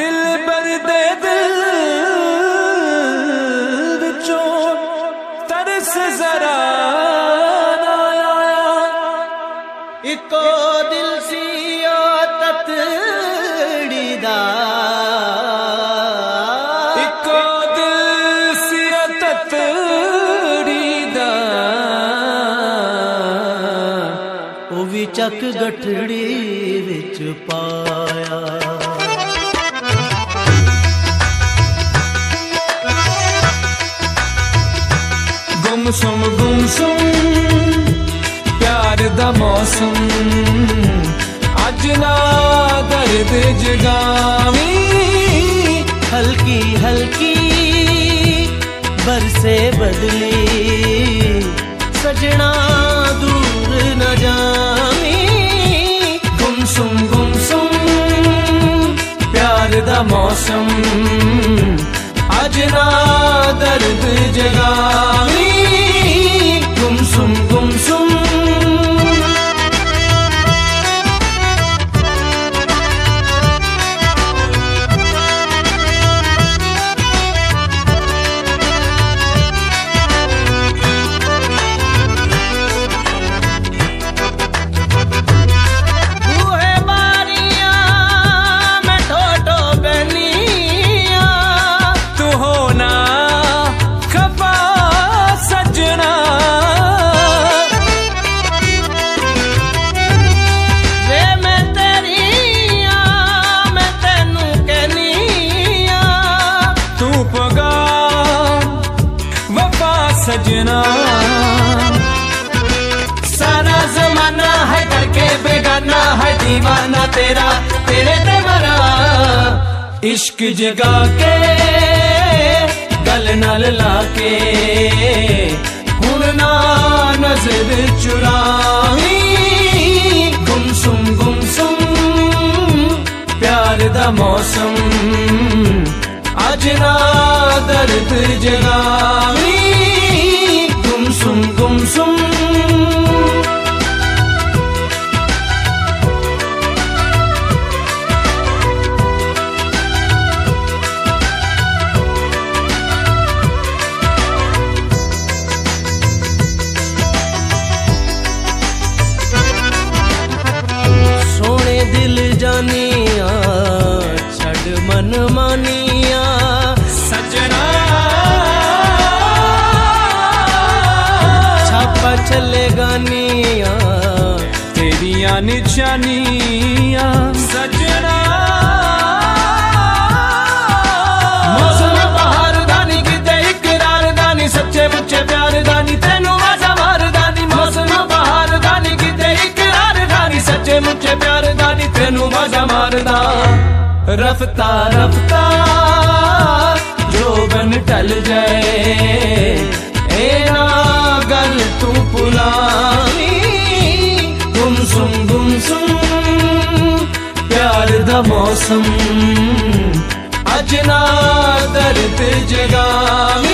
दिल बर दे दिल विचों तरस जरा ना आया। इको दिल सी ततड़ी दा, इको दिल सी ततड़ी दा, ओ भी चक गठड़ी विच पाया। गुमसुम प्यार दा मौसम, अज ना दर्द जगावी। हल्की हल्की बरसे बदली, सजना दूर न जावी। गुमसुम प्यार दा मौसम, अज ना दर्द जगावी। गुमसुम सजना। सारा जमाना है करके बेगाना है दीवाना तेरा, तेरे ते मरा। इश्क जगा के गल नाल लाके, हुण ना नजर चुरावी। गुमसुम प्यार दा मौसम, अज ना दर्द जगावी। गुमसुम सोने दिल जानिया छड़ मन मानिया। सजना चले गानिया तेरिया निशानिया। सजना मौसम बहार दानी किते इकरार दानी, सच्चे मुच्चे प्यार दानी तेनू आजा मार दानी। मौसम बहार दानी किते इकरार दानी, सच्चे मुच्चे प्यार दानी तेनू आजा मार दा। रफ्ता रफ्ता जो बन टल जाए, ए ना गल तू पुलावी। गुमसुम प्यार दा मौसम, अज ना दर्द जगावी।